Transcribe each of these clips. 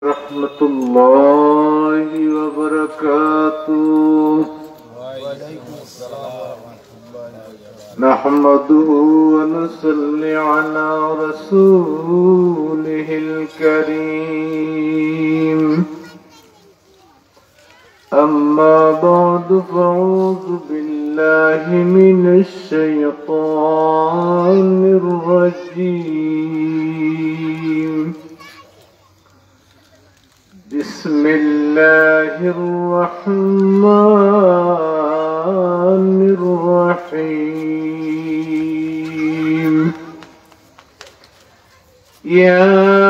रहमतुल्लाहि व बरकातुहू। नहमदुहु व नुसल्ली अला रसूलिहिल करीम। अम्मा बअदु फ़अऊज़ु बिल्लाहि मिनश शैतानिर रजीम। बिस्मिल्लाहिर रहमानिर रहीम। या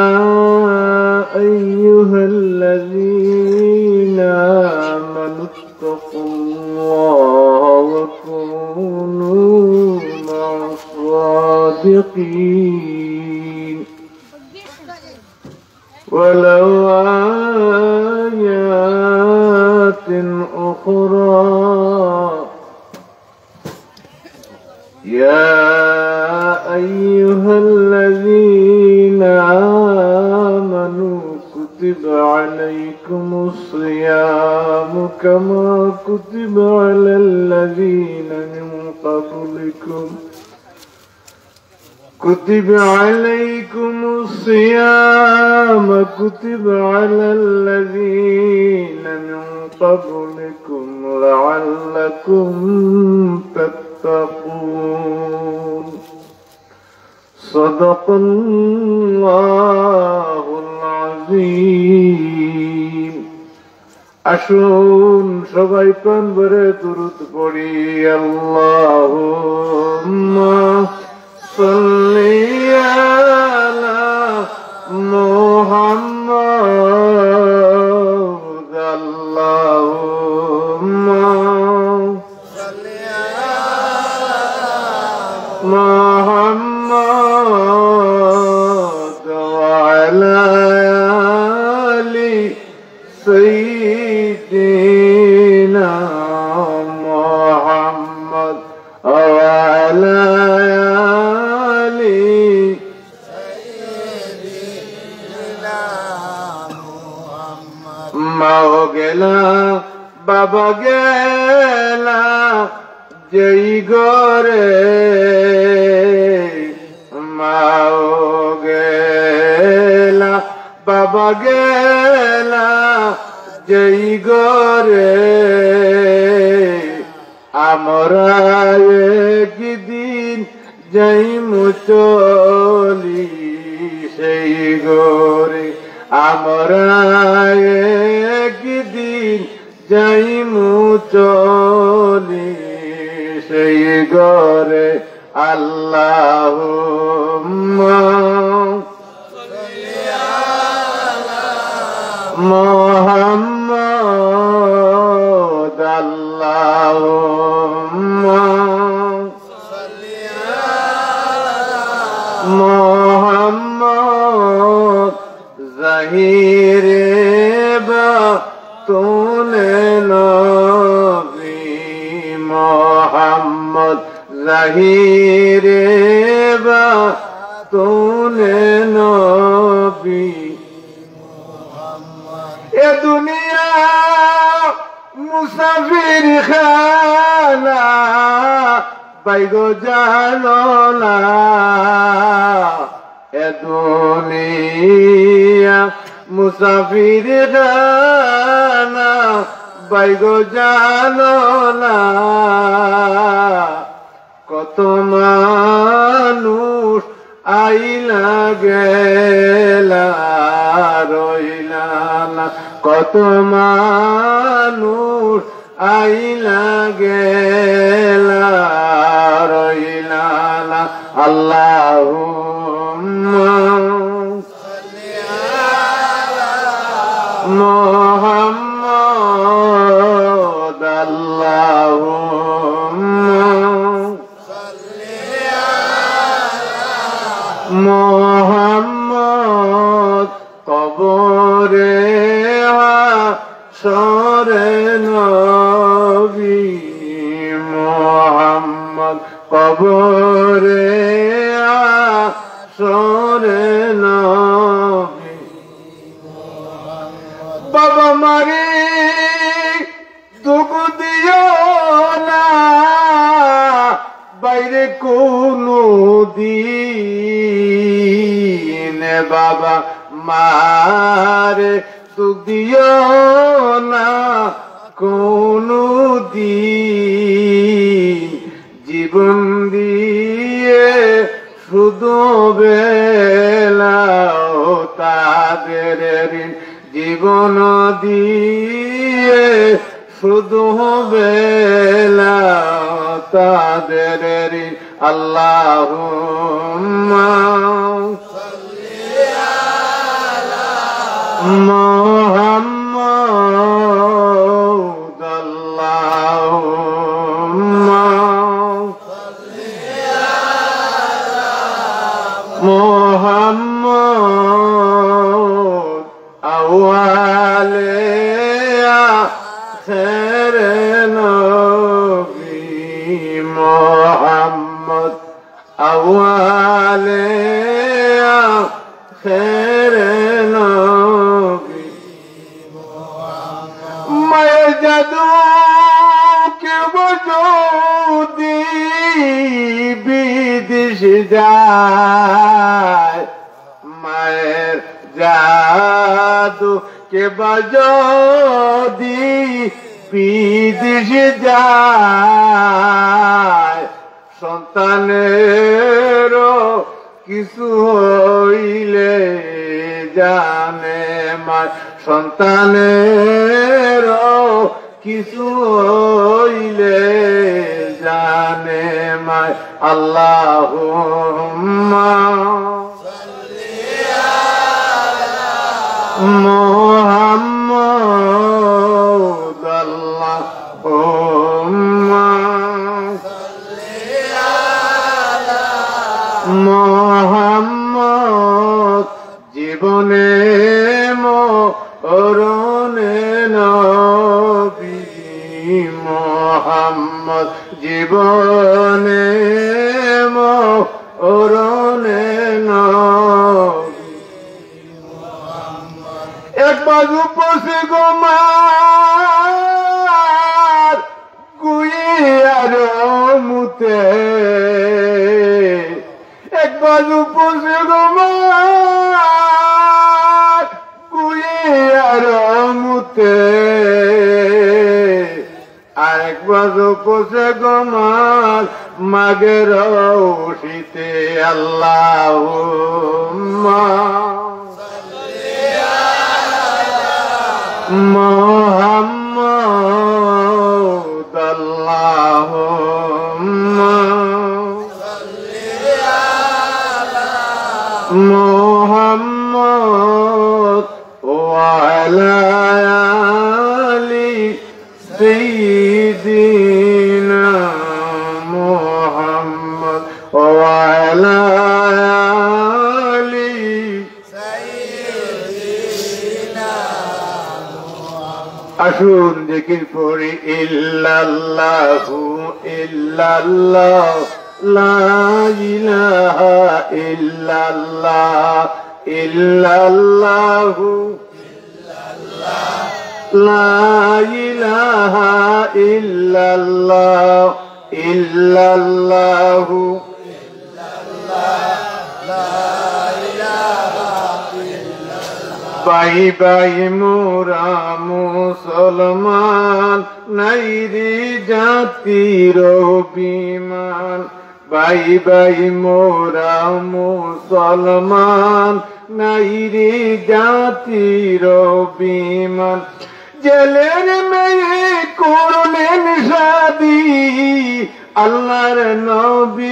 अय्युहल्लज़ीना आमनुत्तक़ुल्लाहा व कूनू मअस-सादिक़ीन। वलौ आयातिन उख़रा। या अय्युहल्लज़ीना आमनू कुतिबा अलैकुमुस्सियामु कमा कुतिबा अलल्लज़ीना मिन क़ब्लिकुम। كتب عليكم الصيام كتب على الذين من قبلكم لعلكم تتقون صدق الله العظيم। আসুন সবাই প্রাণ ভরে দুরূদ পড়ি। আল্লাহুম্মা صلي على محمد اللهم صل على محمد وعلى آل سيدنا محمد وعلى মাও গেলা বাবা গেলা যেই ঘরে। মাও গেলা বাবা গেলা যেই ঘরে। আমরা একদিন যাইমু চলি সেই ঘরে। আমরা একদিন যাইমু চলি সেই ঘরে। আল্লাহুম্মা মুহাম্মদ আল্লাহুম্মা মুহাম্মদ ज़हीरे बातूने नबी मोहम्मद ज़हीरे बातूने नबी। ये दुनिया मुसाफिर खाना बैगो जानो ना। ए दुनिया मुसाफिर खाना बैगो जानो ना। কত মানুষ আইলা গেলা রইলা না। কত মানুষ আইলা গেলা রইলা না। আল্লাহুম্মা সাল্লি আলা মুহাম্মদ আল্লাহুম্মা সাল্লি আলা মুহাম্মদ। কবরে হাশরে নবী মুহাম্মদ কবরে হাশরে নবী বাবা মারে দুঃখ দিও না বাইরে কোনো দিন বাবা মারে দুঃখ দিও না কোনো দিন জীবন দিয়ে শুধু বেলা তাদের ঋণ জীবন দিয়ে শুধু বেলা তাদের ঋণ আল্লাহুম্মা মুহাম্মদ আল্লাহুম্মা মুহাম্মদ আওয়ালে আখিরে নবী মুহাম্মদ আওয়ালে আখিরে নবী মায়ের জাদু কে বজুদি বিদেশ যায় মায়ের জাদু কে বজুদি বিদেশ যায় সন্তানের কিছু হইলে জানে মা সন্তানের কিছু হইলে জানে মা আল্লাহুম্মা মুহাম্মদ আল্লাহুম্মা মুহাম্মদ জীবনে মরণে নবী মুহাম্মদ জীবনে মরণে নবী এক বাজু পশে গোমার গুইয়ার মুতে এক বাজু পশে গোমার গুইয়ার মুতে আরেক বাজু পশে গোমার মাগের শীতে আল্লাহুম্মা মুহাম্মদ আল্লাহুম্মা মুহাম্মদ ওয়া আলা আলি সাইয়্যিদিনা মুহাম্মদ ওয়া আলা আলি আসুন জিকির করি ইল্লাল্লাহু ইল্লাল্লাহ লা ইলাহা ইল্লাল্লাহ ইল্লাল্লাহু লা ইলাহা ইল্লাল্লাহ ইল্লাল্লাহু ভাই ভাই মোরা মুসলমান নাইরি জাতির অভিমান ভাই ভাই মোরা মুসলমান নাইরি জাতির অভিমান জেলের মেয়ে করলেন শাদি আল্লাহর নবী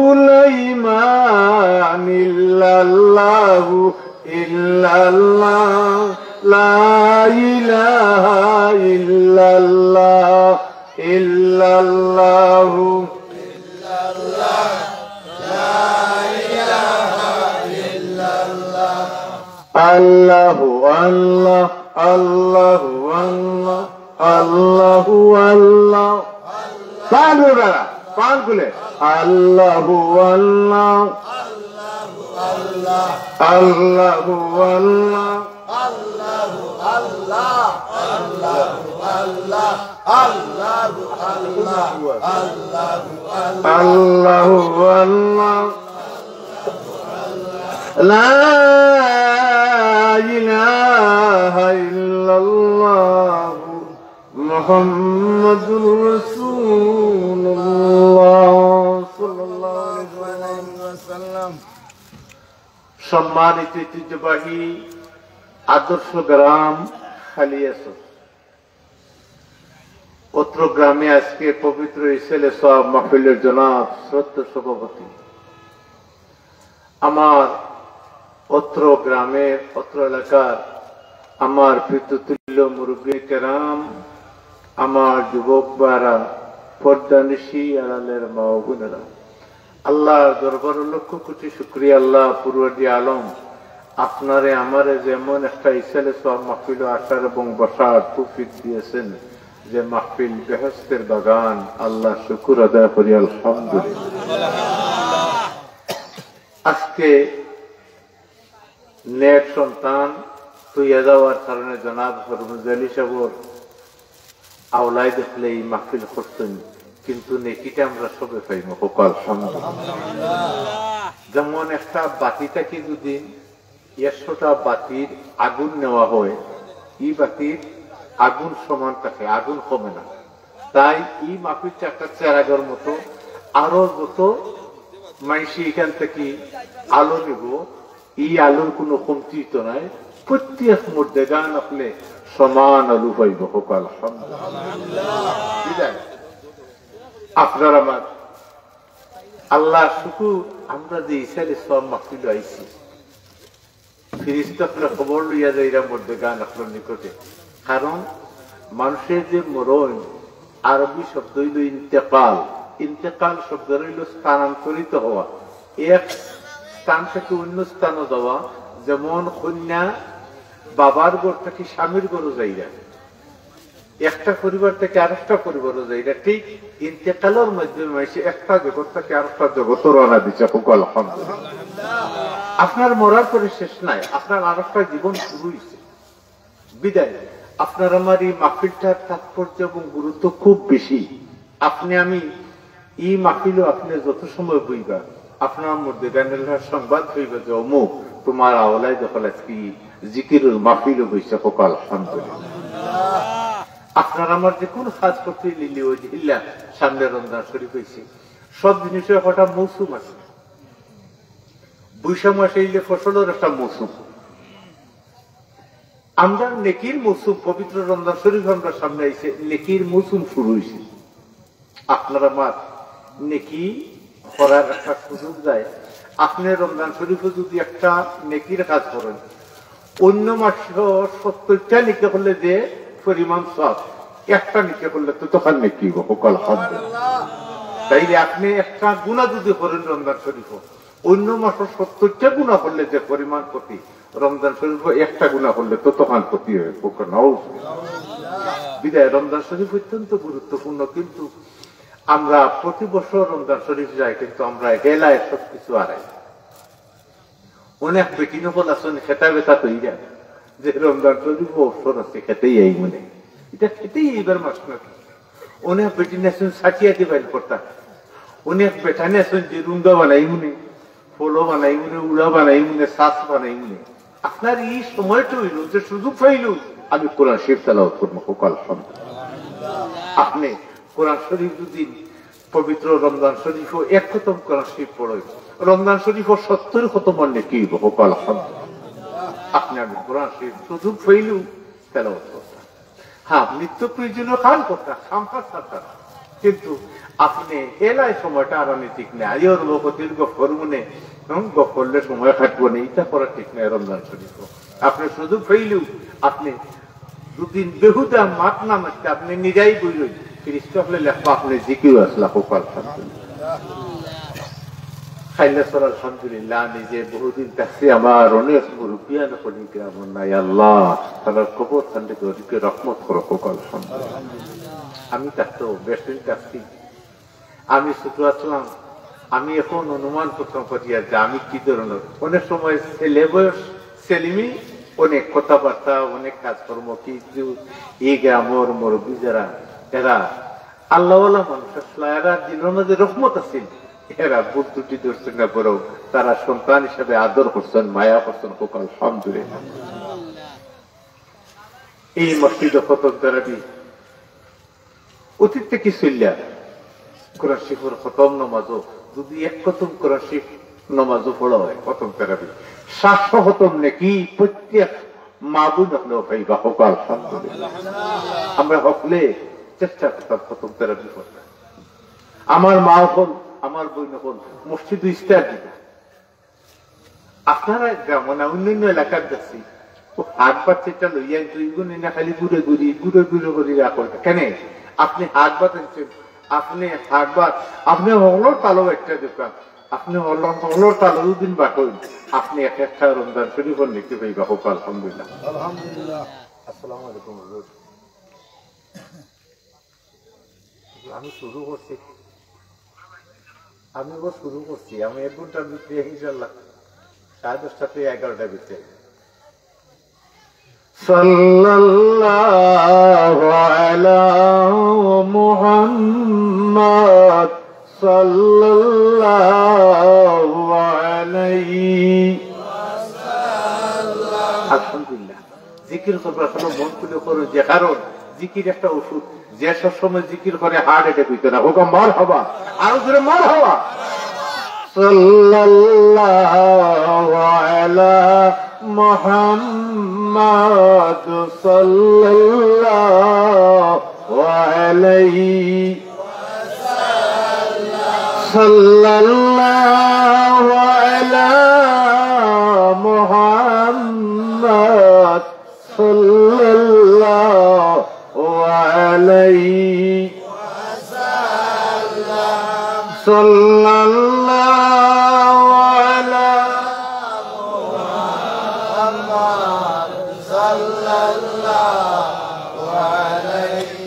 সুলাইমান ইল্লাল্লাহু ইল্লাল্লাহ লা ইলাহা ইল্লাল্লাহ ইল্লাল্লাহু ইল্লাল্লাহ লা ইলাহা ইল্লাল্লাহ আল্লাহু আল্লাহ আল্লাহু আল্লাহ আল্লাহু আল্লাহ পান খুলে পান খুলে আল্লাহু আল্লাহ আল্লাহু আল্লাহ আল্লাহ আল্লাহ আল্লাহ আল্লাহ আল্লাহ আল্লাহ আল্লাহ লা ইলাহা ইল্লাল্লাহ মুহাম্মাদুর রাসূলুল্লাহ সাল্লাল্লাহু আলাইহি ওয়াসাল্লাম। সম্মানিত ঐতিহ্যবাহী আদর্শ গ্রাম খালিয়াসর, অত্র গ্রামে আজকে পবিত্র ইসলে সওয়াব মাহফিলের জনাব শ্রদ্ধেয় সভাপতি, আমার অত্র গ্রামের অত্র এলাকার আমার পিতৃতুল্য মুরব্বী কেরাম, আমার যুবক বারা, পর্দানিশী আড়ালের মা ও বোনেরা, আল্লাহর দরবারে লক্ষ কোটি শুকরিয়া। আল্লাহ পূর্বদি আলম আপনারে আমারে যেমন একটা ইসলে সওয়াব মাহফিল আসার এবং বসার তৌফিক দিয়েছেন, যে মাহফিল বেহেশতের বাগান, আল্লাহ শুকর আদায় করি আলহামদুলিল্লাহ। আজকে নেক সন্তান তুইয়া যাওয়ার কারণে জনাব হরমুজ আলী সাহেবর আওলাই দেখলে এই মাহফিল করতেন, কিন্তু নেকিটা আমরা সবে পাইব কপাল আলহামদুলিল্লাহ। যেমন একটা বাতি থেকে যদি 100টা বাতির আগুন নেওয়া হয়, এই বাতির আগুন সমান থাকে, আগুন কমে না। তাই এই মাহফিলটা একটা চেরাগের মতো, আরো যত মানুষই এখান থেকে আলো নিব, এই আলোর কোনো কমতি তো নাই, প্রত্যেক মধ্যে গান আপনি সমান আলু পাইব কপাল আলহামদুলিল্লাহ। আপনার আমার আল্লাহ শুকুর, আমরা যে ইসালে সব মাহফিল আইছি, ফিরিস্তা আপনার খবর লইয়া যায় এরা মধ্যে গান আপনার নিকটে। কারণ মানুষের যে মরণ, আরবি শব্দ হইল ইন্তেকাল। ইন্তেকাল শব্দ হইল স্থানান্তরিত হওয়া, এক স্থান থেকে অন্য স্থানে যাওয়া। যেমন কন্যা বাবার ঘর থেকে স্বামীর ঘরে যাইরা, একটা পরিবার থেকে আরেকটা পরিবারও যাইরা, ঠিক ইন্তেকালের মাধ্যমে এসে একটা জগৎ থেকে আরেকটা জগৎ রওনা দিচ্ছে আলহামদুলিল্লাহ। আপনার মরার পরে শেষ নাই, আপনার আরেকটা জীবন শুরু হয়েছে। বিদায় আপনার আমার এই মাহফিলটার তাৎপর্য এবং গুরুত্ব খুব বেশি। আপনি আমি এই মাহফিলও আপনি যত সময় বইবা, আপনার মধ্যে গানের সংবাদ হইবে যে অমুক তোমার আওলাই দখল আজকে জিকিরুল মাহফিলও বইছে আলহামদুলিল্লাহ। আপনার আমার যে কোন কাজ করতে নিলে ওই জিল্লা সামনে রমজান শরীফ হয়েছে, সব জিনিসের একটা মৌসুম আছে। বৈশাখ মাসে এলে ফসলের একটা মৌসুম, আমরা নেকির মৌসুম, পবিত্র রমজান শরীফ আমরা সামনে আইছে, নেকির মৌসুম শুরু হয়েছে। আপনার আমার নেকি করার একটা সুযোগ যায়। আপনি রমজান শরীফে যদি একটা নেকির কাজ করেন, অন্য মাসে 70টা নিকে করলে যে পরিমাণ সব, একটা নিকে করলে তো তখন নেকি আলহামদুলিল্লাহ। তাইলে আপনি একটা গুণা যদি করেন রমজান শরীফ, অন্য মাসে 70টা গুণা করলে যে পরিমাণ ক্ষতি, রমজান শরীফ একটা গুণা করলে তো তখন ক্ষতি হয়। বিদায় রমজান শরীফ অত্যন্ত গুরুত্বপূর্ণ। কিন্তু আমরা প্রতি বছর রমজান শরীফ যাই, কিন্তু আমরা হেলায় সবকিছু হারাই। অনেক বেটি নকল আসেন খেতা বেতা তৈরি, যে রমজান শরীফ অবসর আছে খেতেই এই মনে, এটা খেতেই এইবার মাস নাকি। অনেক বেটি নেছেন সাটিয়াতে বাইল করতাম, অনেক বেটা নেছেন যে রুঙ্গা বানাই মনে, ফলো বানাই মনে, উড়া বানাই মনে, শ্বাস বানাই মনে। আপনার এই সময়টা হইল যে সুযোগ পাইল আমি কোরআন শরীফ তেলাওয়াত করবো আলহামদুলিল্লাহ। আপনি কোরআন শরীফ যদি পবিত্র রমজান শরীফ এক খতম কোরআন শরীফ পড়ে, রমজান শরীফ 70 খতম আনলে কি হবো আলহামদুলিল্লাহ। আপনি আমি কোরআন শরীফ সুযোগ পাইল তেলাওয়াত করতাম। হ্যাঁ, নিত্য প্রয়োজনীয় কাজ করতাম, খামখা থাকতাম, কিন্তু আপনি এলাই সময়টা আর আমি ঠিক নেই। আইয়র লোক দীর্ঘ ফরমুনে করলে সময় কাটবো না, এটা করা ঠিক নেই। রমজান শরীফ আপনি সুযোগ পাইলেও আপনি দুদিন বেহুদা মাত না মারতে আপনি নিজেই বইলেন ফিরিস্ত হলে লেখা আপনি জিকির আসলা কোপাল আলহামদুলিল্লাহ। নিজে বহুদিন থাকছি, আমার অনেক মুরব্বিয়ান করি গ্রাম নাই, আল্লাহ তার কবর থানকে রহমত করো কোপাল আলহামদুলিল্লাহ। আমি থাকতো বেশ দিন থাকছি, আমি ছোট আসলাম, আমি এখন অনুমান করতাম করি যে আমি কি ধরনের। অনেক সময় ছেলে বয়স ছেলিমি অনেক কথাবার্তা, অনেক কাজকর্ম, কিন্তু এই গ্রামের মুরব্বী যারা, এরা আল্লাহওয়ালা মানুষ আসলে, এরা দিনের মাঝে রহমত আছেন, এরা বুট দুটি ধরছেন না, বড় তারা সন্তান হিসাবে আদর করছেন, মায়া করছেন, খুব আলহামদুলিল্লাহ। এই মসজিদে খতম তারাবি অতীত থেকে চলিয়া কোরআন শরীফের খতম নামাজও যদি এক খতম কোরআন শরীফ নামাজও পড়া হয়, খতম তারাবি 700 খতম নাকি প্রত্যেক মা বোন হলেও পাইবা, হোক আলহামদুলিল্লাহ। আমরা হকলে চেষ্টা করতাম খতম তারাবি পড়তে। আমার মা হল, আমার বোন হল মসজিদ ইস্তার দিবে। আপনারা গ্রাম না অন্যান্য এলাকার যাচ্ছি, হাত বাচ্চাটা লইয়া 2 গুণ না খালি ঘুরে ঘুরি রাখো কেন? আপনি হাত বাঁধেছেন, আপনি হাত বাদ, আপনি হলর তালো একটা দোকান, আপনি হলর তালো দুদিন বাকই, আপনি এক একটা রমজান শরীফ নিতে পাইবা, হোক আলহামদুলিল্লাহ। আলহামদুলিল্লাহ। আসসালামু আলাইকুম। আমি শুরু করছি, আমি শুরু করছি, আমি 1 ঘন্টার ভিতরে ইনশাল্লাহ 10:30 থেকে 11টা ভিতরে। সাল্লাল্লাহু আলা মুহাম্মদ সাল্লাল্লাহু আলাইহি ওয়াসাল্লাম। আলহামদুলিল্লাহ। জিকির করবার কোনো মন খুলে করো, যে কারণ জিকির একটা ওষুধ, যে সব সময় জিকির করে হার্ট অ্যাটাক হইতো না, হোক মারহাবা, আরো জোরে মারহাবা। সাল্লাল্লাহু আলা মুহাম্মদ সাল্লাল্লাহু আলাইহি ওয়াসাল্লাম। সাল্লাল্লাহু আলা মুহাম্মদ সাল্লাল্লাহু আলাইহি ওয়াসাল্লাম। সাল্লাল্লাহু আলা মুহাম্মদ সাল্লাল্লাহু আলাইহি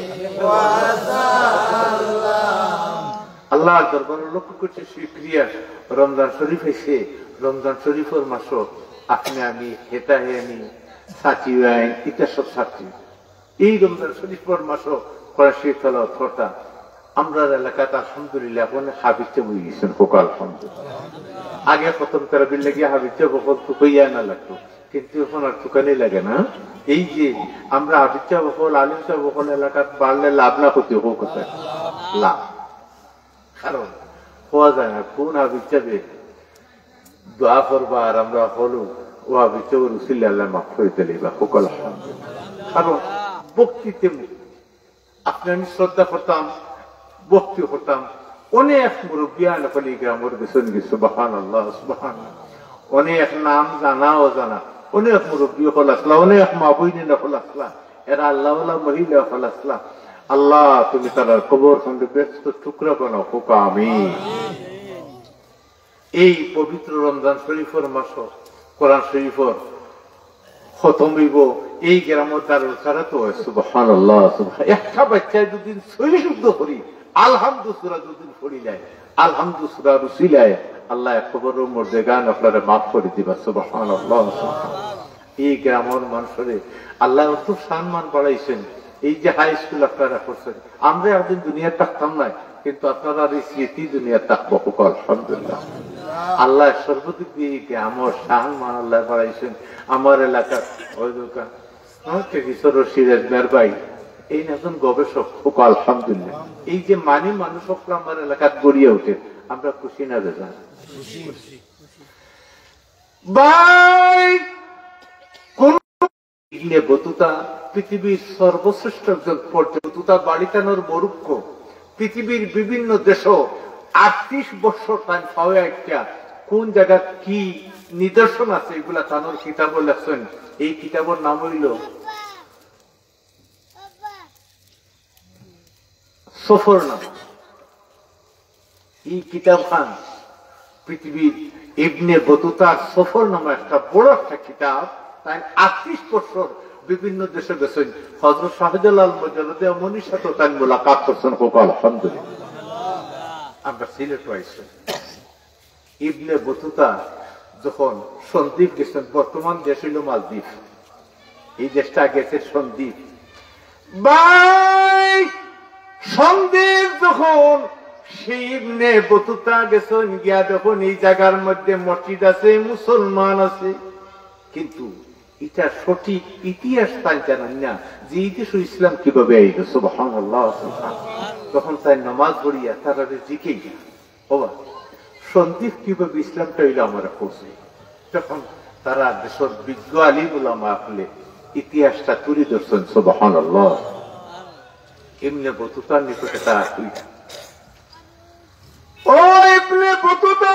ওয়াসাল্লাম। আল্লাহর দরবারে লক্ষ্য করছে শুকরিয়া, রমজান শরীফ এসে, রমজান শরীফের মাস আপনি আমি হেতা হেনি সাথী আইন এটা সব সাথী। এই রমজান শরীফের মাস করা শরীফ তেলাওয়াত করতাম আমরা এলাকাতে, আলহামদুলিল্লাহ এখন হাবিজে বই গেছেন, হোক আলহামদুলিল্লাহ। আগে প্রথম তারাবির লাগিয়ে হাবিজে বকল তুকাইয়া না লাগতো, কিন্তু এখন আর তুকানি লাগে না। এই যে আমরা হাবিজা বকল, আলিমা বকল এলাকাত বাড়লে লাভ না করতে, হোক লাভ, কারণ হওয়া যায় না কোন হাবিজ যাবে দোয়া করবা, আর আমরা হলো ও হাবিজ রুসিল্লাহ আল্লাহ মাফ করে দিলে বা, হোক আলহামদুলিল্লাহ। কারণ বক্তিতে আপনি আমি শ্রদ্ধা করতাম, বক্তি করতাম, অনেক মুরব্বিয়ান ফলি গ্রামের গেছেন, সুবহানাল্লাহ সুবহানাল্লাহ, অনেক নাম জানা অজানা অনেক মুরব্বী হল আসলা, অনেক মা বইনা হল আসলা, এরা আল্লাহ মহিলা হল আসলা। আল্লাহ তুমি তারা কবর খন্ডে ব্যস্ত টুকরা বানাও, হোক আমিন। এই পবিত্র রমজান শরীফের মাস কোরআন শরীফের খতম হইব এই গ্রামের দারুল ছাড়া তো, সুবহানাল্লাহ সুবহানাল্লাহ। একটা বাচ্চায় দুদিন সহি শুদ্ধ করি আলহামদু সূরা দুদিন পড়িলায়, আলহামদু সূরা রুসিলায়, আল্লাহ কবরের মধ্যে গান আপনারা মাফ করে দিবা, সুবহানাল্লাহ সুবহানাল্লাহ। এই গ্রামের মানুষরে আল্লাহ অত সম্মান বাড়াইছেন। এই যে হাই স্কুল আপনারা করছেন, আমরা একদিন দুনিয়া থাকতাম না, কিন্তু আপনারা এই স্মৃতি দুনিয়া থাকবো, হোক আলহামদুলিল্লাহ। আল্লাহ সর্বদিক দিয়ে গ্রামের সম্মান আল্লাহ বাড়াইছেন। আমার এলাকার ওই দোকান সিরাজ মেরবাই এই একজন গবেষক, হোক আলহামদুলিল্লাহ। এই যে মানুষ আমার এলাকাত গড়িয়ে ওঠে, আমরা খুশি না বেজান? পৃথিবীর সর্বশ্রেষ্ঠ একজন পর্যটক, বাড়িটানোর মরুক্ষ পৃথিবীর বিভিন্ন দেশ 38 বছর টাইম পাওয়া একটা কোন জায়গা কি নিদর্শন আছে এগুলা তানোর কিতাব লেখছেন। এই কিতাবের নাম হইল সফরনামা। এই কিতাব খান পৃথিবীর ইবনে বতুতার সফরনামা একটা বড় একটা কিতাব, তাই 38 বছর বিভিন্ন দেশে গেছেন। হযরত শাহজালাল মুজাদ্দিদ মনির সাথে তাই মোলাকাত করছেন, হোক আলহামদুলিল্লাহ। আমরা সিলেট আইছি, ইবনে বতুতা যখন সন্দ্বীপ গেছেন, বর্তমান দেশ হইল মালদ্বীপ, এই দেশটা গেছে সন্দীপ ভাই। সন্দীপ যখন সেই ইবনে বতুতা গেছেন গিয়া যখন এই জায়গার মধ্যে মসজিদ আছে, মুসলমান আছে, কিন্তু এটা সঠিক ইতিহাস তাই জানেন না যে ইতিহাস ইসলাম কিভাবে আইল। সুবহানাল্লাহ। তখন তাই নামাজ পড়িয়া তারা জিকে গিয়া বাবা সন্দীপ কিভাবে ইসলামটা হইল আমরা পড়ছি। তখন তারা দেশের বিজ্ঞ আলিম উলামা আসলে ইতিহাসটা তুলে ধরছেন। সুবহানাল্লাহ। ইবনে বতুতার নিকটে তারা কইলেন, ও ইবনে বতুতা,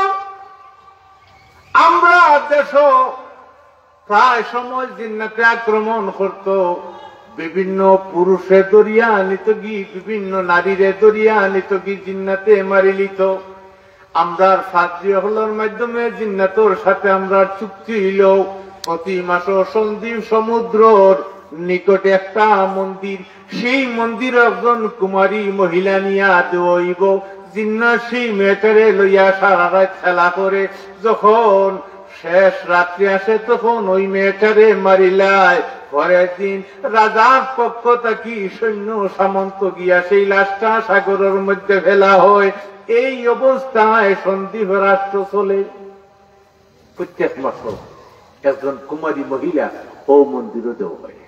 আমরা দেশ প্রায় সময় জিন্নাতে আক্রমণ করত, বিভিন্ন পুরুষে দরিয়া আনিত গি, বিভিন্ন নারীরে দরিয়া আনিত গি, জিন্নাতে মারি লিত। আমরা ফাদ্রি হলোর মাধ্যমে জিন্নাতর সাথে আমরা চুক্তি হইল প্রতি মাস সন্দীপ সমুদ্রর নিকটে একটা মন্দির, সেই মন্দির একজন কুমারী মহিলা নিয়া দেব। জিন্না সেই মেয়েটারে লইয়া সারা রাত খেলা করে যখন শেষ রাত্রি আসে তখন ওই মেয়েটারে মারিলায়। পরের দিন রাজার পক্ষ থাকি সৈন্য সামন্ত গিয়া সেই লাশটা সাগরের মধ্যে ফেলা হয়। এই অবস্থায় সন্দীপ রাষ্ট্র চলে। প্রত্যেক মাস একজন কুমারী মহিলা ও মন্দিরও দেওয়া হয়।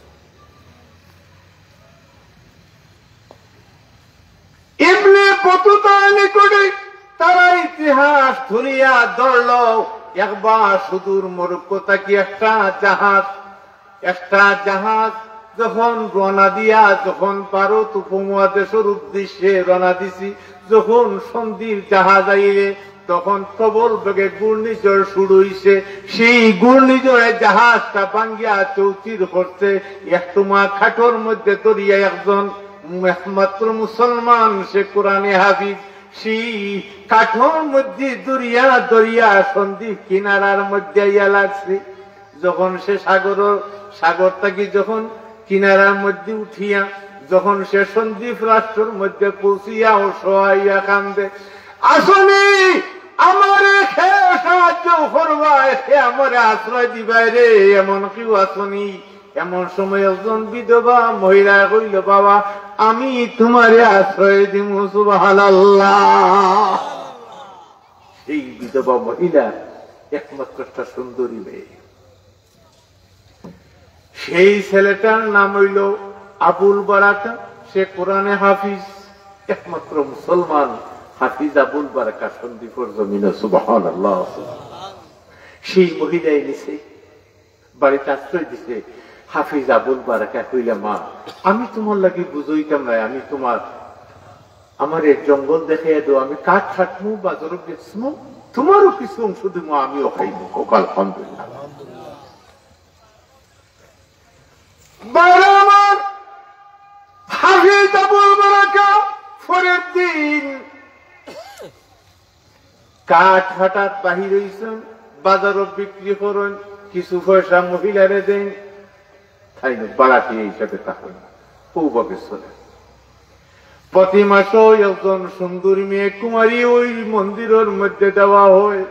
ইবনে বতুতা নিকটে তারা ইতিহাস ধরিয়া ধরল। একবার সুদূর মরক্কো থাকি একটা জাহাজ যখন রওনা দিয়া যখন ভারত উপমহাদেশের উদ্দেশ্যে রওনা দিছি, যখন সন্ধির জাহাজ আইলে তখন প্রবল বেগে ঘূর্ণিঝড় শুরু হইছে। সেই ঘূর্ণিঝড়ে জাহাজটা ভাঙ্গিয়া চৌচির করছে। একটুমা খাটোর মধ্যে দরিয়া একজন একমাত্র মুসলমান, সে কোরআনে হাফিজ, সেই কাঠোর মধ্যে দরিয়া সন্দীপ কিনারার মধ্যে ইয়া লাগছে। যখন সে সাগর থাকি যখন কিনারার মধ্যে উঠিয়া যখন সে সন্দীপ রাষ্ট্রের মধ্যে পৌঁছিয়া ও সহাইয়া কান্দে, আসলে আমারে সাহায্য করবা, আমারে আশ্রয় দিবাই রে, এমন কেউ আসনি। এমন সময় একজন বিধবা মহিলা কইল, বাবা আমি তোমারে আশ্রয় দিব। সুবহানাল্লাহ। সেই বিধবা মহিলা একমাত্র একটা সুন্দরী মেয়ে। সেই ছেলেটার নাম হইল আবুল বারাকা, সে কোরআনে হাফিজ, একমাত্র মুসলমান হাফিজ আবুল বারাকা সন্দীপের জমিনে। সুবহানাল্লাহ। সেই মহিলাই নিছে বাড়িতে আশ্রয় দিছে। হাফিজ আবুল বারাকা কইলা, মা আমি তোমার লাগি বুঝইতাম না, আমি আমার এই জঙ্গল দেখে দো, আমি কাঠ খাটমু বাজারও বেচমু, তোমারও কিছু অংশ দিব, আমিও খাইবো। আলহামদুলিল্লাহ। হাফিজ আবুল বারাকা পরের দিন কাঠ হঠাৎ বাহির হইছেন, বাজারও বিক্রি করেন, কিছু পয়সা মহিলারে দেন, তাই না বাড়াটি হিসাবে থাকেন ওভাবে চলে। প্রতি মাস একজন সুন্দরী মেয়ে কুমারী ওই মন্দিরের মধ্যে দেওয়া হয়।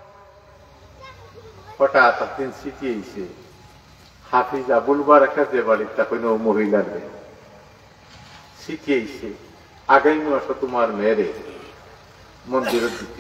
হঠাৎ একদিন শিখিয়েছে হাফিজ আবুল বারাকা যে বাড়ির তখন ও মহিলার শিখিয়েছে, আগামী মাসে তোমার মেয়েরে মন্দিরে দিতে।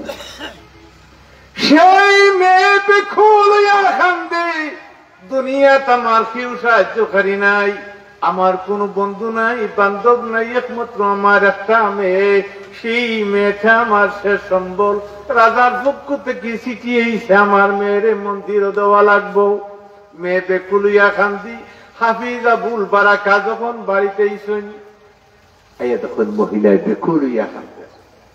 সেই মেয়ে বেখুল হইয়া কান্দে, দুনিয়াতে আমার কেউ সাহায্যকারী নাই, আমার কোন বন্ধু নাই, বান্ধব নাই, একমাত্র আমার একটা মেয়ে। সেই মেয়েটা আমার শেষ সম্বল। রাজার পক্ষ থেকে শিখিয়েছে আমার মেয়েরে মন্দিরও দেওয়া লাগবো। মেয়ে বেকুলিয়া কান্দি। হাফিজ আবুল বারাকা যখন বাড়িতে ইসেন, তখন মহিলায় বেকুলিয়া কান্দে।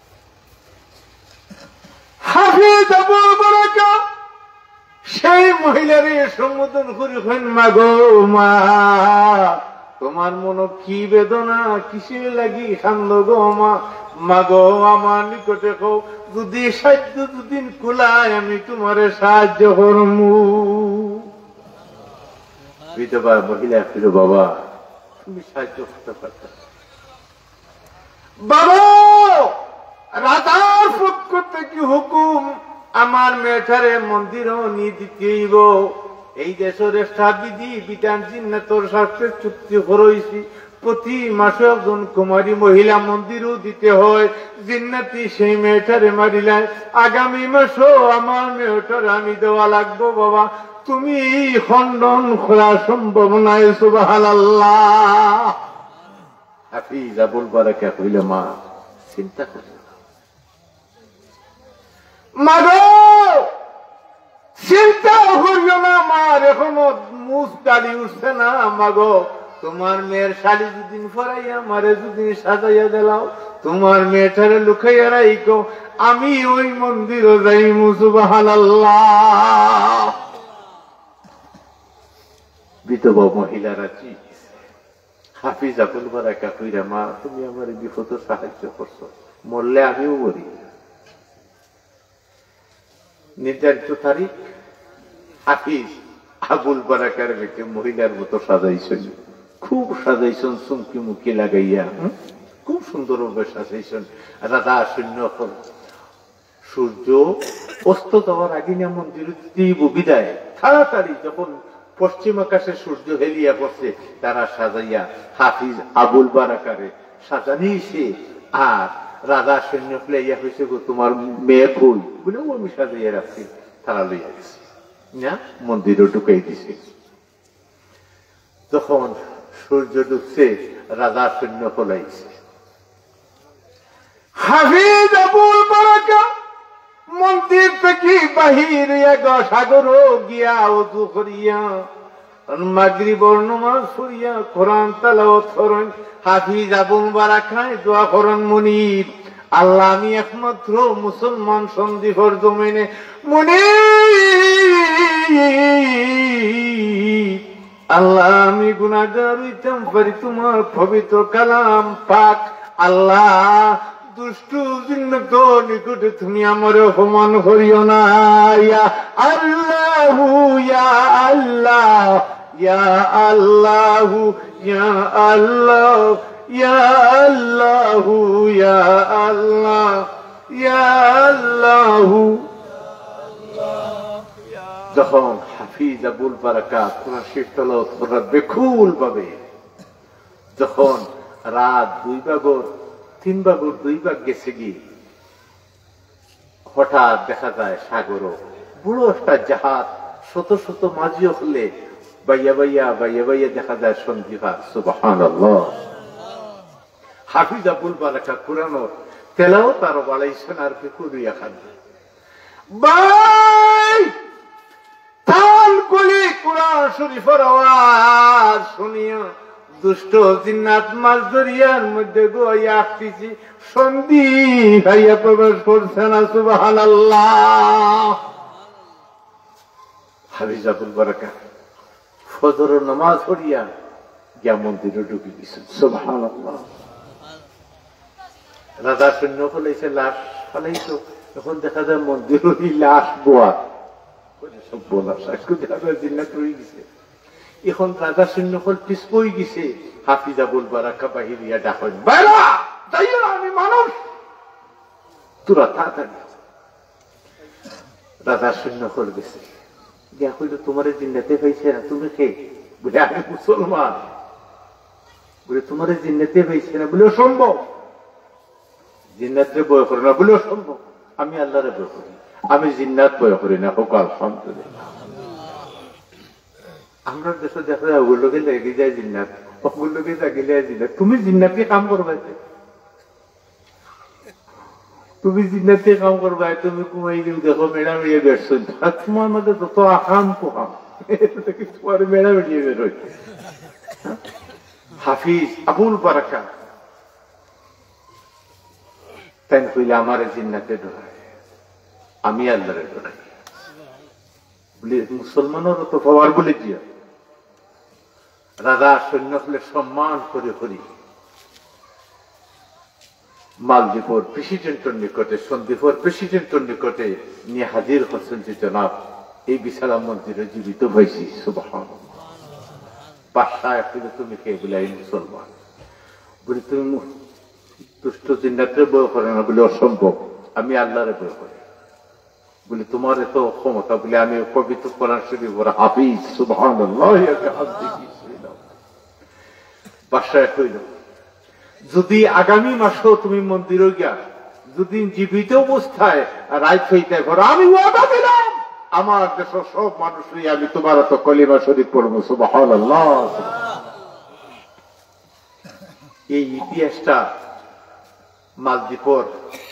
হাফিজ আবুল বারাকা সেই মহিলারে সম্বোধন করি, মাগো মা তোমার মন কি বেদনা, কিসের লাগি কান্দ গো মা? মাগো আমার নিকটে কও, যদি সাহায্য দুদিন কুলায় আমি তোমারে সাহায্য করমু। বিধবা মহিলা ফির, বাবা তুমি সাহায্য করতে পারত? বাবা রাজার পক্ষ থেকে হুকুম, আমার মেয়েটারে মন্দিরও নিয়ে দিতেইব। এই দেশের বিধি বিধান জিন্নাতর স্বার্থে চুক্তি হয়েছি প্রতি মাসে একজন কুমারী মহিলা মন্দিরও দিতে হয় জিন্নাতি সেই মেয়েটারে মারিলায় আগামী মাসও আমার মেয়েটারে আমি দেওয়া লাগবো বাবা তুমি খণ্ডন করা সম্ভব নয় সুবহানাল্লাহ। হাফিজ আবুল বারাকা কইল মা চিন্তা করি মাগো চিন্তা করিও না মার এখনো মুখ গাড়ি উঠছে না মাগো তোমার মেয়ের শাড়ি দুদিন ফরাইয়া মারে দুদিন সাজাইয়া দিলাও তোমার মেয়েটারে লুকাইয়া রাইকো আমি ওই মন্দিরও যাইমু সুবহানাল্লাহ। বিধবা মহিলারা কি হাফিজ আবুল বারাকা কইরা মা তুমি আমার বিপদ সাহায্য করছো মরলে আমিও মরি। নির্ধারিত তারিখ হাফিজ আবুল বারাকার বেটে মহিলার মতো সাজাইছেন খুব সাজাইছেন চুমকি মুখি লাগাইয়া খুব সুন্দর ভাবে সাজাইছেন রাধা শূন্য সূর্য অস্ত যাওয়ার আগে না মন্দির দিব বিদায় তাড়াতাড়ি যখন পশ্চিম আকাশে সূর্য হেলিয়া পড়ছে তারা সাজাইয়া হাফিজ আবুল বারাকারে সাজানিয়েছে আর রাধা সৈন্য ফেলাইয়া হয়েছে গো তোমার মেয়ে কই বলে আমি সাজাইয়া রাখছি তারা লইয়া গেছে না মন্দিরও ঢুকাই দিছে। তখন সূর্য ডুবছে রাধা সৈন্য ফলাইছে হাফিজ আবুল বারাকা মন্দির থেকে বাহির সাগর গিয়া উজু করিয়া মাগরিব নামাজ পড়িয়া কোরআন তেলাওয়াত করেন হাফিজ আবুল বারাকায় দোয়া করেন মুনিব আল্লাহ আমি একমাত্র মুসলমান সন্দীপের জমিনে মুনিব আল্লাহ আমি গুনাহগার হইতাম পারি তোমার পবিত্র কালাম পাক আল্লাহ দুষ্ট জিন্নত নিকটে তুমি আমার অপমান করিও না ইয়া আল্লাহু ইয়া আল্লাহ ইয়া আল্লাহু ইয়া আল্লাহ ইয়া আল্লাহু ইয়া আল্লাহ ইয়া আল্লাহু। যখন হাফিজ আবুল বারাকা কোরআন শরীফ তেলাওয়াত করার বেকুল ভাবে যখন রাত 2 ভাগর 3 ভাগর 2 ভাগ গেছে গিয়ে হঠাৎ দেখা যায় সাগর বড় একটা জাহাজ শত শত মাঝিও হলে বাইয়া বাইয়া বাইয়া বাইয়া দেখা যায় সন্ধিফা সুবহানাল্লাহ। হাফিজ আবুল বারাকা কোরআন তেলাওয়াত আর বাড়াইছেন আর বেকুলিয়া খান ভাই তাল কলি কোরআন শরীফের আওয়াজ শুনিয়া দুষ্ট জিন্নাত মাছ দরিয়ার মধ্যে গোয়া আসতেছি সন্ধি ভাইয়া প্রবেশ করছে না সুবহানাল্লাহ। হাফিজ আবুল বারাকা ফজর নামাজ পড়িয়া গিয়া মন্দিরে ঢুকে গেছেন সুবহানাল্লাহ। রাধা সৈন্য ফলাইছে লাশ ফলাইছো এখন দেখা যায় মন্দির লাশ বোয়া সব বলা দেখা যায় জিন্নাত রয়ে গেছে এখন রাধা সৈন্য ফল পিস পই গেছে হাফিজ আবুল বারাকা বাহিরিয়া ডাকেন বাইরা যাইও আমি মানুষ তোরা তাড়াতাড়ি রাধা সৈন্য ফল গেছে গিয়া কইল তোমার জিন্নাতে পাইছে না তুমি কে বলে আমি মুসলমান বলে তোমার জিন্নাতে পাইছে না বলে অসম্ভব জিন্নাতে বয় করে না বলে অসম্ভব আমি আল্লাহরে বয় করি আমি জিন্নাত বয় করি না হোক আলহামদুলিল্লাহ। আমরা দেশে দেখা যায় ওগুলোকে লেগে যায় জিন্নাত ওগুলোকে লাগিলে জিন্নাত তুমি জিন্নাতে কাম করবা তুমি জিন্নাতে কাম করবা তুমি কুমাই দিন দেখো মেড়া মেড়িয়ে বেরছো তোমার মধ্যে যত আকাম পোহাম তোমার মেড়া মেড়িয়ে বেরোয়। হাফিজ আবুল বারাকা তাই কইলে আমার জিন্নাতে ডরায় আমি আল্লাহরে ডরাই বলে মুসলমানেরও তো পাওয়ার বলে দিয়া রাধা সৈন্য হলে সম্মান করে করি মালদ্বীপের প্রেসিডেন্টের নিকটে সন্দীপের প্রেসিডেন্টের নিকটে নিয়ে হাজির হচ্ছেন যে জনাব এই বিশালা মন্দিরে জীবিত হয়েছি সুবহানাল্লাহ। বাদশা একদিকে তুমি কে বলে এই মুসলমান বলে তুমি দুষ্ট জিন্নাতের বয় করে না বলে অসম্ভব আমি আল্লাহরে বয় করি বলে তোমার এত ক্ষমতা বলে আমি পবিত্র কোরআন শরীফ ওর হাফিজ সুবহানাল্লাহ বাসায় হইল। যদি আগামী মাসেও তুমি মন্দিরে গিয়া যদি জীবিত অবস্থায় রাত হইতে ঘর আমি ওয়াদা দিলাম আমার দেশের সব মানুষই আমি তোমার তো কলিমা শরীফ পড়বো সুবহানাল্লাহ। এই ইতিহাসটা মালদ্বীপের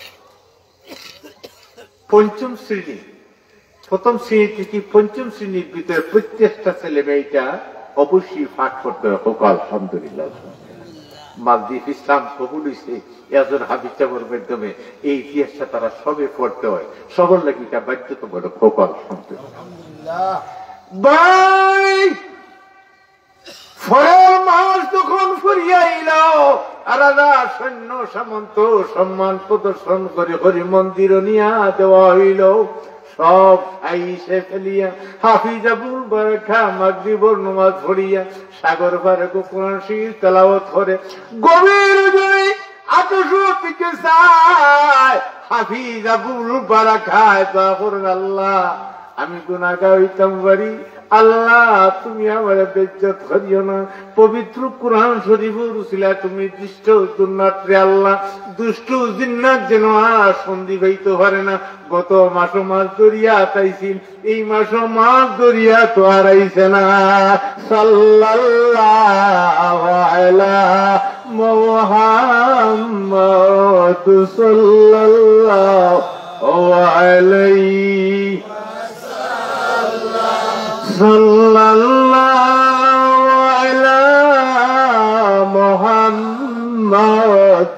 পঞ্চম শ্রেণী, প্রথম শ্রেণী থেকে পঞ্চম শ্রেণীর ভিতরে প্রত্যেকটা ছেলে মেয়েটা অবশ্যই পাঠ করতে হবে। আলহামদুলিল্লাহ মালদ্বীপ ইসলাম কবুল হয়েছে একজন হাফিজ সাহেবের মাধ্যমে। এই ইতিহাসটা তারা সবে পড়তে হয়, সবার লাগে এটা বাধ্যতামূলক। আলহামদুলিল্লাহ ফরের মাস যখন ফিরিয়া এল রাজা সৈন্য সামন্ত সম্মান প্রদর্শন করে হরি মন্দির নিয়া দেওয়া হইল। সব আইসে ফেলিয়া হাফিজ আবুল বারাকা মাগরিবর নামাজ পড়িয়া সাগর পারে কোরআন শরীফ তেলাওয়াত করে গভীর জোরে আকাশ দিকে চায়। হাফিজ আবুল বারাকায় দোয়া করেন, আল্লাহ আমি গুনাহগার হইতাম পারি, আল্লাহ তুমি আমার বেজ্জত করিও না। পবিত্র কোরআন শরীফের উসিলা তুমি দুষ্ট দুর্নাত্রে আল্লাহ দুষ্ট জিন্নাত যেন আর সন্ধি হইতে পারে না। গত মাসও মাছ দরিয়া আতাইছিল, এই মাসও মাছ দরিয়া তো আর আইছে না। সাল্লাল্লাহু আলা মুহাম্মাদ সাল্লাল্লাহু আলাইহি সাল্লাল্লাহু আলা মুহাম্মাদ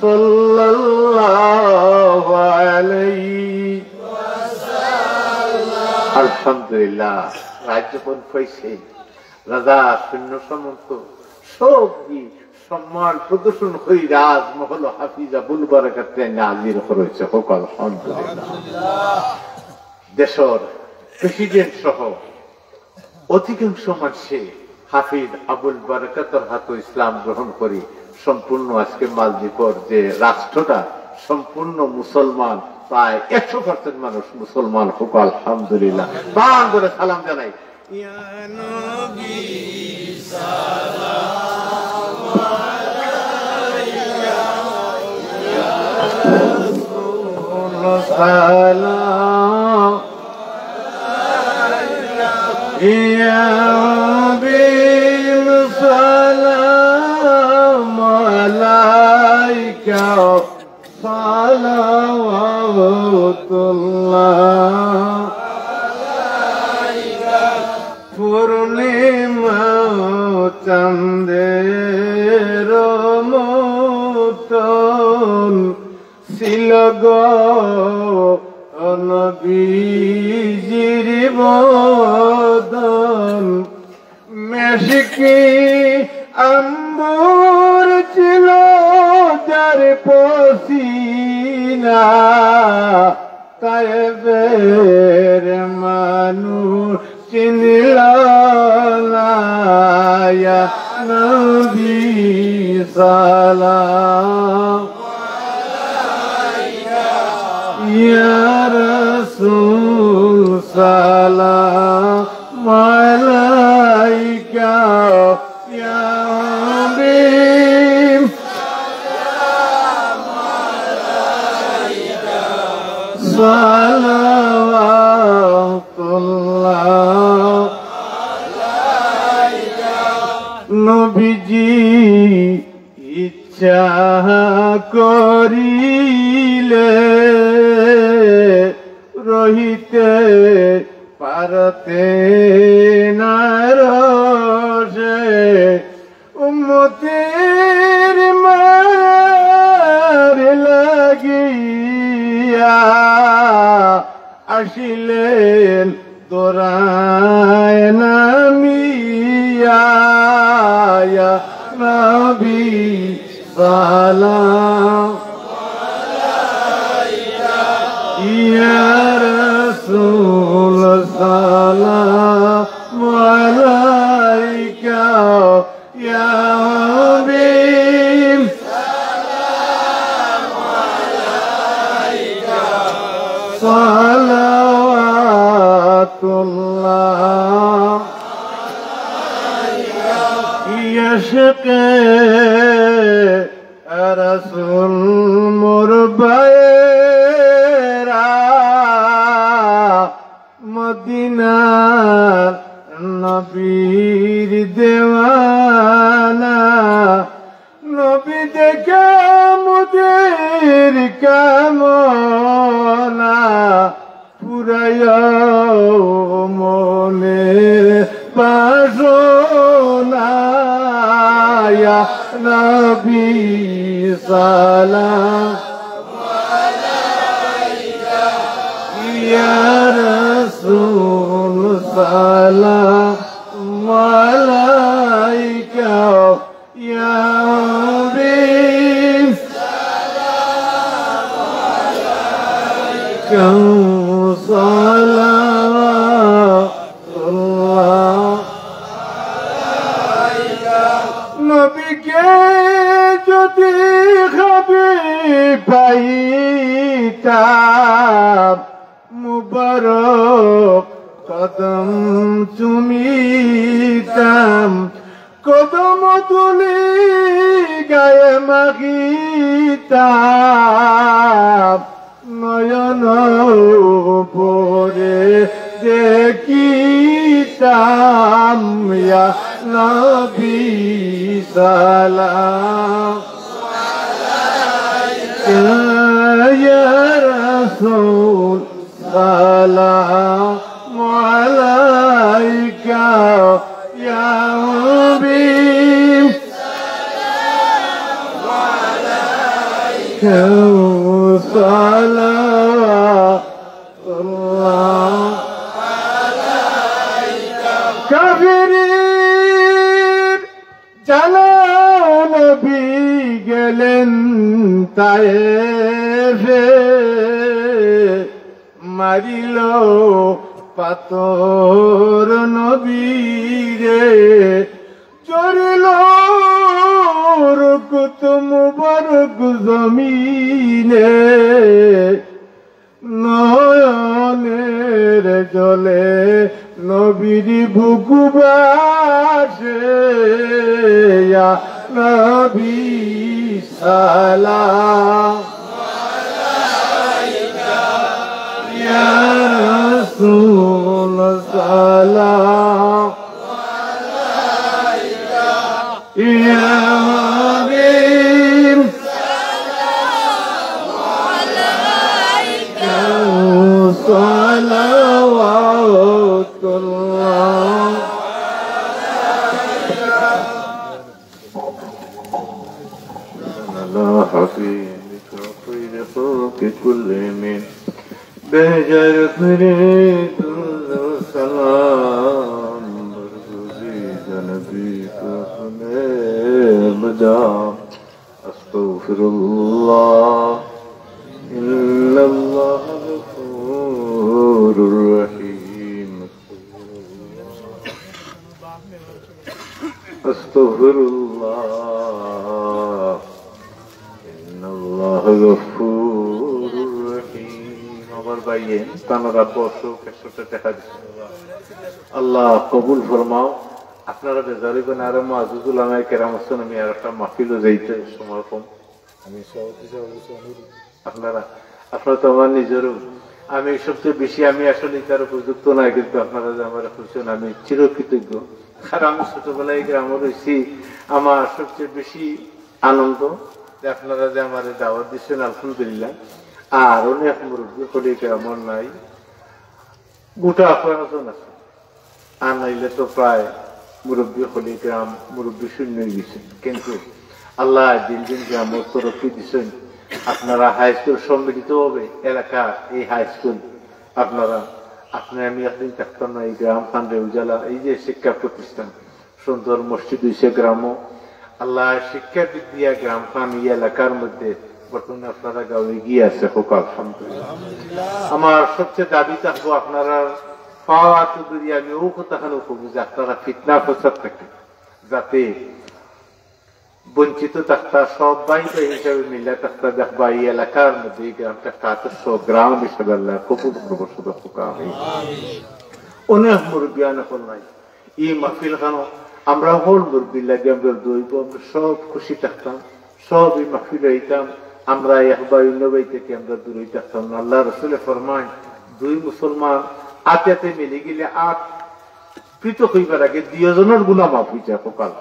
সাল্লাল্লাহু আলাইহি ওয়াসাল্লাম। আলহামদুলিল্লাহ রাজ্যপন হইছে, রাজা সৈন্য সামন্ত সব সম্মান প্রদর্শন হই রাজমহল হাফিজ আবুল বারাকাতে নাজির হয়েছে। হোক আলহামদুলিল্লাহ। দেশের প্রেসিডেন্ট সহ অধিকাংশ মানুষে হাফিজ আবুল বারাকাতের হাতে ইসলাম গ্রহণ করি সম্পূর্ণ আজকে মালদ্বীপের যে রাষ্ট্রটা সম্পূর্ণ মুসলমান, প্রায় 100% মানুষ মুসলমান। হোক আলহামদুলিল্লাহ। বান করে সালাম জানাই, ইয়া নবী সালাম আলাইকা ইয়া রাসূল সালাম ইয়া হাবিব সালাম আলাইকা সালাওয়াতুল্লাহ আলাইকা। পূর্ণিমা চাঁদের মতন ছিল গো নবীজির বদন, মেশকি আম্বর ছিল যার পসিনা, তায়েবের মানুষ চিনল না। ইয়া নবী সালাম আলাইকা ইয়া রাসূল সালাম আলাইকা ইয়া হাবিব সালাম আলাইকা সালাওয়াতুল্লাহ আলাইকা। নবীজি ইচ্ছা করিলে রহিতে পারতে না রসে, উম্মতের মার লাগিয়া আসিলেন দোরায় নামিয়া। ইয়া নবী সালাম আলাইকা ইয়া রাসূল সালাম আলাইকা ইয়া হাবিব সালাম আলাইকা সালাম ইশকে রাসূল মোর ভাইয়েরা মদিনার নবীর দেওয়ানা নবী দেখে মুদের কামনা পুরায় মনের বাসনা ইয়া নবী সালাম আলাইকা ইয়া রাসূল সালাম আলাইকা ইয়া হাবিব সালাম আলাইকা নবীকে যদি হাবিব পাইতাম মুবারক কদম চুমিতাম কদম তুলি গায়ে মাগিতাম নয়ন পরে দেখিতাম ইয়া নবী সালাম আলাইকা ইয়া রাসূল সালাম আলাইকা ইয়া হাবিব সালাম আলাইকা কাফিরিন জালাল নবী গেলেন তায়েফে মারিল পাথর নবীরে চরিল রুকুত মুবারক জমিনে নয়নের জলে নবীর বুকু বাসে ইয়া নবী সালাম আলাইকা ইয়া রাসূল সালাম আলাইকা ইয়া হাবিব সালাম আলাইকা সালাওয়াতুল্লাহ على حبيبك خير خلق كل من بهجر فريد السلام برزيد نبيك مدى أستغفر الله إن الله غفور رحيم أستغفر الله إن الله غفور رحيم আমার ভাইয়ে তানারা বসো কেসটা দেখা দিচ্ছে আল্লাহ কবুল ফরমাও আপনারা বেজারিবেন আর মাযুজুল আলামায়ে কেরাম আছেন আমি আর একটা মাহফিলে যাইতে সময় কম আমি আপনারা তো আমার নিজেরও আমি সবচেয়ে বেশি আমি আসলে তার উপযুক্ত নয় কিন্তু আপনারা যে আমার খুঁজছেন আমি চিরকৃতজ্ঞ আর আমি ছোটবেলায় গ্রামে রয়েছি আমার সবচেয়ে বেশি আনন্দ যে আপনারা যে আমার দাওয়াত দিচ্ছেন আলহামদুলিল্লাহ আর অনেক মুরব্বী হলে আমার নাই গোটা আপনার আছে আর নাইলে তো প্রায় মুরব্বী হলে গ্রাম মুরব্বী শূন্য গেছেন কিন্তু আল্লাহ দিন দিন গ্রামের তরফে দিচ্ছেন আপনারা হাই স্কুল সম্মিলিত হবে এলাকা এই হাই স্কুল আপনারা আমি একদিন থাকতাম না এই গ্রাম খান্ডে উজালা এই যে শিক্ষা প্রতিষ্ঠান সুন্দর মসজিদ হয়েছে গ্রামও আল্লাহ শিক্ষা দিক দিয়া গ্রাম খান এই এলাকার মধ্যে বর্তমানে আপনারা গাঁও এগিয়ে আছে হোক আলহামদুলিল্লাহ আমার সবচেয়ে দাবি থাকবো আপনারা পাওয়া চৌধুরী আমি ও কথাখানে করবো যে আপনারা ফিতনা প্রচার থাকে যাতে বঞ্চিত থাকতা সবাই হিসাবে মিলে থাকতা দেখবা এই এলাকার মধ্যে এই গ্রামটা আদর্শ গ্রাম হিসাবে আল্লাহ কবুল করবো শুধু অনেক মুরব্বিয়ান এখন নাই এই মাহফিল খানো আমরা হল মুরব্বী লাগে আমরা দইব, আমরা সব খুশি থাকতাম, সব এই মাহফিল হইতাম, আমরা এক ভাই অন্য ভাই থেকে আমরা দূরে থাকতাম না। আল্লাহ রসুলে ফরমায় দুই মুসলমান আতে মিলে গেলে আট পৃথক হইবার আগে দুজনের গুণা মাফ হয়ে যায়। সকাল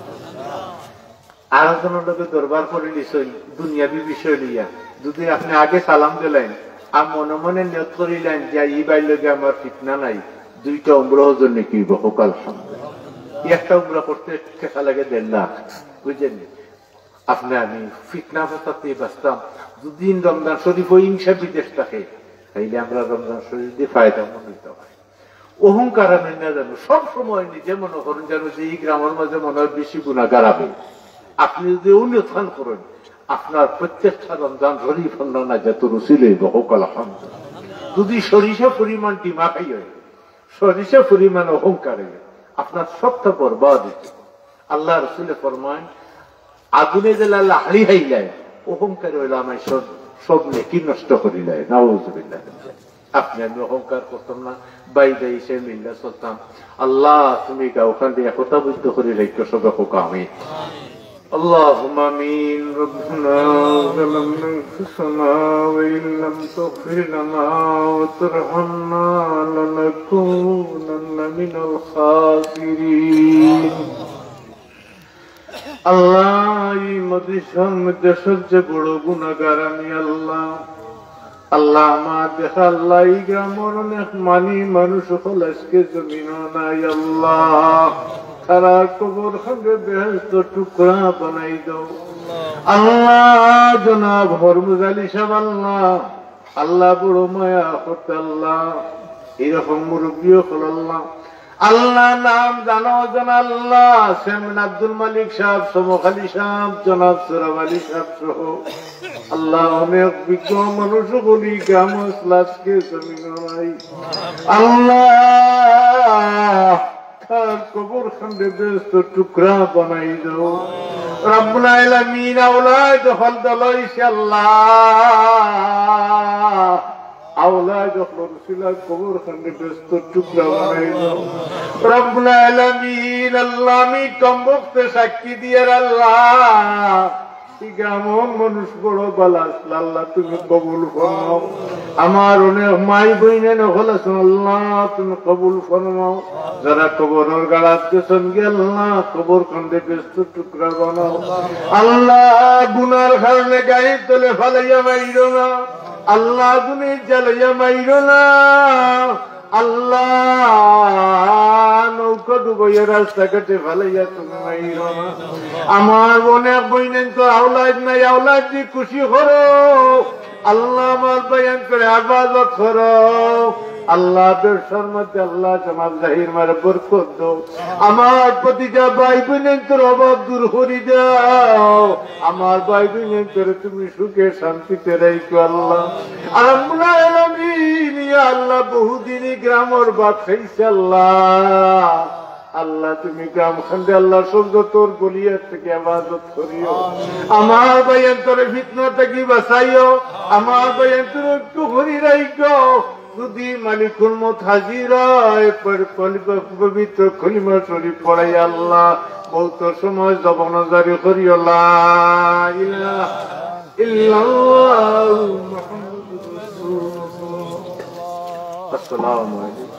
আর একজনের লোকে দরবার করে নিশ্চয় দুনিয়াবি বিষয় লইয়া যদি আপনি আগে সালাম দিলেন আর মনে মনে নিয়ত করিলেন যে এই বাইর লোকে আমার ফিতনা নাই, দুইটা উমরাহ জন্য কি সকাল একটা উমরা করতে ঠেকা লাগে 1.5 লাখ, বুঝলেন? আপনি আমি ফিতনা ফসাতে বাঁচতাম। দুদিন রমজান শরীফ ওই হিংসা বিদেশ থাকে, তাইলে আমরা রমজান শরীফ দিয়ে ফায়দা মনোনীত হয়। অহংকার আমি না জানো, সব সময় নিজে মনে করেন যেন যে এই গ্রামের মাঝে মনে হয় বেশি গুণাগার হবে। আপনি যদি উন্নয়ন করেন আপনার প্রত্যেকটা রমজান শরীফ না যত রুচিল বহুকাল যদি সরিষা পরিমাণ ডিমা খাই হয়, সরিষা পরিমাণ অহংকার আপনার সবটা বরবাদ। আল্লাহ রসুলে ফরমান আগুনে জেলা লাহাড়ি হাইলায় অহংকার হইল আমায় সব নেকি নষ্ট করিলায়। নাউযুবিল্লাহ। আপনি আমি অহংকার করতাম না, বাইরে এসে মিল্লা চলতাম। আল্লাহ তুমি ওখান দিয়ে কথা বুদ্ধ করে রেখো সবে হোক আমি। اللهم امين. ربنا ظلمنا انفسنا وان لم تغفر لنا وترحمنا لنكونن من الخاسرين. আল্লাহ এই মদিনার মধ্যে সবচেয়ে বড় গুনাহগার আমি আল্লাহ। আল্লাহ আমার দেখা আল্লাহ এই গ্রামের অনেক মানি মানুষ হল আজকে জমিন নাই আল্লাহ, তারা কবর খানে বেহেশত টুকরা বানাই দাও আল্লাহ। জনাব হরমুজ আলী সাহেব আল্লাহ, আল্লাহ বড় মায়া করতে আল্লাহ, এরকম মুরব্বী হল আল্লাহ। আল্লাহ নাম জানো জন আল্লাহ সেমন আব্দুল মালিক সাহেব, সমক আলী সাহেব, জনাব সোরাব আলী সাহেব সহ আল্লাহ অনেক বিজ্ঞ মানুষ বলি গ্রাম আজকে জমিন নাই আল্লাহ, তার কবর খান্ডে ব্যস্ত টুকরা বানাই দাও রব্বুল আলামিন। আওলাদ হল দলাইছে আল্লাহ, আওলাদ যখন ছিল কবর খান্ডে ব্যস্ত টুকরা বানাই দাও রব্বুল আলামিন। আল্লাহ আমি কমবক্তে সাক্ষী দিয়ে আল্লাহ গ্রামন মানুষ বড় বালাস আল্লাহ তুমি কবুল ফরমাও। আমার অনেক মাই বইনে নকল আছেন আল্লাহ তুমি কবুল ফরমাও। যারা কবরের গাড়াত গেছেন গে আল্লাহ কবর খান্ডে ব্যস্ত টুকরা বানাও আল্লাহ। গুনার কারণে গায়ের তলে ফালাইয়া মাইরো না আল্লাহ, তুমি জ্বালাইয়া মাইরো না আল্লাহ। নৌকা ডুবাইয়া রাস্তাঘাটে ফেলাইয়া তুমি মাইরো না। আমার অনেক বইনেন তো আওলাদ নাই, আওলাদ দিয়ে খুশি করো আল্লাহ। আমার বয়ান করে হেফাজত করো আল্লাহ। ব্যবসার মধ্যে আল্লাহ জনাব জাহির মারে বরকত দাও। আমার প্রতিটা ভাই বোনের তোর অভাব দূর করে দাও। আমার ভাই বোনের তোরে তুমি সুখে শান্তিতে রাখো আল্লাহ। আল্লাহ বহুদিনই গ্রামের বাদ খাইছে আল্লাহ। আল্লাহ তুমি গ্রাম খান্ডে আল্লাহ সব তোর গলিয়ার থেকে আবাদত করিও। আমার ভাইয়ের তোরে ফিতনা থেকে বাঁচাইও। আমার ভাইয়ের তোর একটু ঘুরি রাইকো। যদি মালিকুল মত হাজির হয় পবিত্র কলিমা শরীফ পড়াই আল্লাহ বহুত সময় জবান জারি করিও লা ইলাহা ইল্লাল্লাহু মুহাম্মাদুর রাসূলুল্লাহ। আসসালামু আলাইকুম।